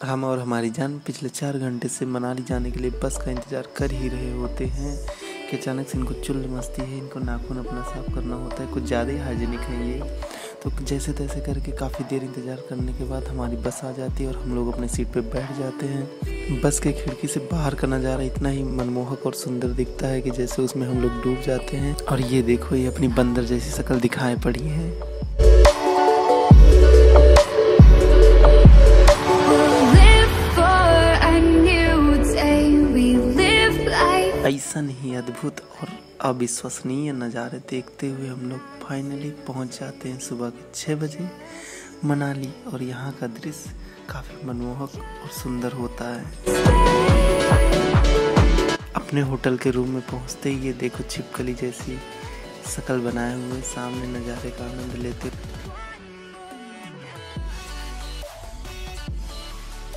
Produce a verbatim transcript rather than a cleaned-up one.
हम और हमारी जान पिछले चार घंटे से मनाली जाने के लिए बस का इंतज़ार कर ही रहे होते हैं कि अचानक से इनको चुल मस्ती है, इनको नाखून अपना साफ करना होता है, कुछ ज़्यादा ही हाइजीनिक है ये। तो जैसे तैसे करके काफ़ी देर इंतज़ार करने के बाद हमारी बस आ जाती है और हम लोग अपने सीट पे बैठ जाते हैं। बस के खिड़की से बाहर का नज़ारा इतना ही मनमोहक और सुंदर दिखता है कि जैसे उसमें हम लोग डूब जाते हैं। और ये देखो, ये अपनी बंदर जैसी शक्ल दिखाए पड़ी है। ऐसा नहीं अद्भुत और अविश्वसनीय नज़ारे देखते हुए हम लोग फाइनली पहुंच जाते हैं सुबह के छः बजे मनाली। और यहाँ का दृश्य काफ़ी मनमोहक और सुंदर होता है। अपने होटल के रूम में पहुंचते ही ये देखो छिपकली जैसी शक्ल बनाए हुए सामने नज़ारे का आनंद लेते